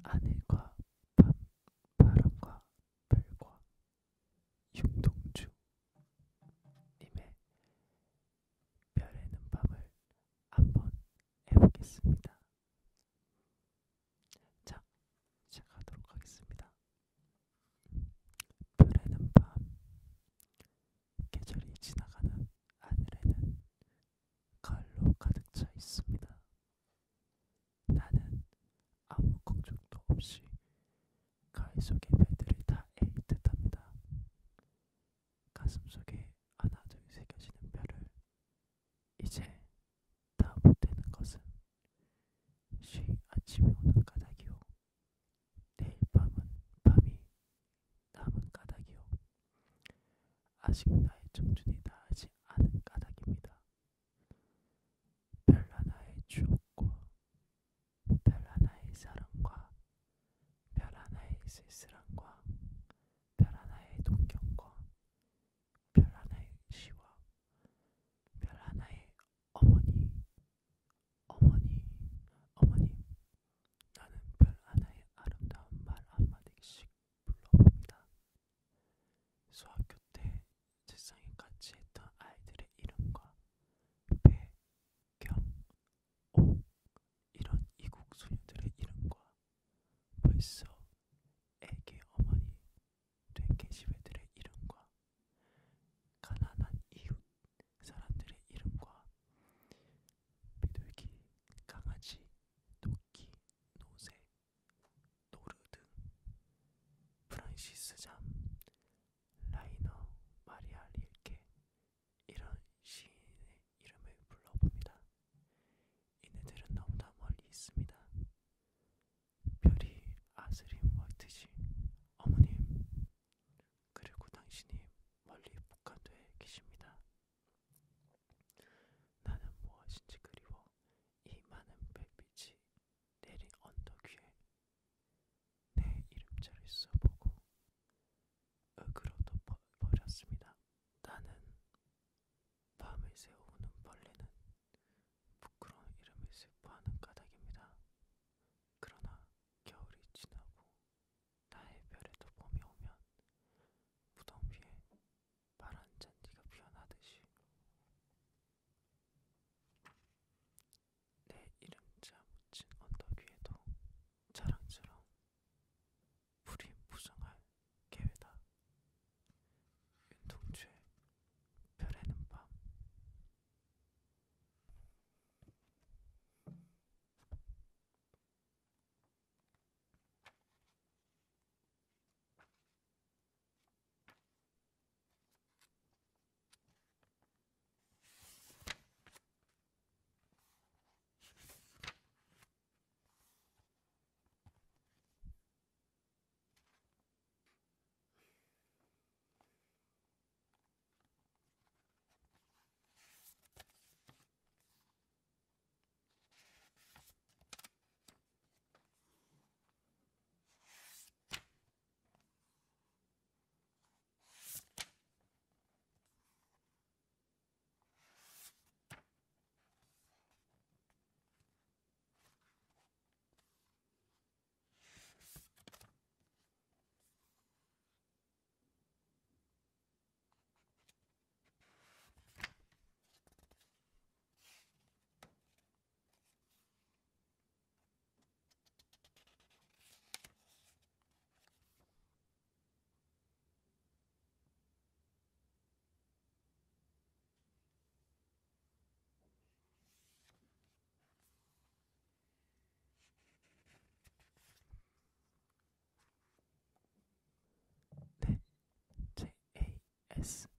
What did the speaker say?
하늘과 밤, 바람과 별과 융동주 님의 별에는 밤을 한번 해보겠습니다. 자, 시작하도록 하겠습니다. 별에는 밤, 계절이 지나가는 하늘에는 가을로 가득 차 있습니다. 나는 아무 걱정도 없이 가을 속의 별들을 다 에일 듯합니다. 가슴속에 하나 둘 새겨지는 별을 이제 다 못되는 것은 쉬 아침이 오는 까닭이요, 내일 밤은 밤이 남은 까닭이요, 아직 나의 청춘이 다하지 않은 까닭입니다. 별 하나의 추억과 별 하나의 사랑과 별 하나의 쓸쓸함과 별 하나의 동경과 별 하나의 시와 별 하나의 어머니, 어머니, 어머님. 나는 별 하나의 아름다운 말 한마디씩 불러봅니다. 수학교 때 책상에 같이 했던 아이들의 이름과 배, 경, 오 이런 이국 소녀들의 이름과 벌써 애기 어머니 된 계집애들의 이름과 가난한 이웃 사람들의 이름과 비둘기, 강아지, 토끼, 노새, 노르 등 프란시스 잠, 라이너, 마리아 릴케 이런 시인의 이름을 불러봅니다. 이네들은 너무나 멀리 있습니다. 별이 아스린 월트지 어머님, 그리고 당신이 멀리 북한도에 계십니다. 나는 무엇인지 그리워 이 많은 별빛이 내린 언덕 위에 내 이름자를 써보고 으그러 덮어버렸습니다. 나는 밤을 새우는 벌레는 부끄러운 이름을 슬퍼하는 까닭입니다. 그러나 겨울이 지나고 나의 별에도 봄이 오면 무덤 위에 파란 잔디가 피어나듯이 내 이름자 묻힌 언덕 위에도 자랑스러운 불이 무성할 계획다. 윤동주의 별에는 밤. 네, JAS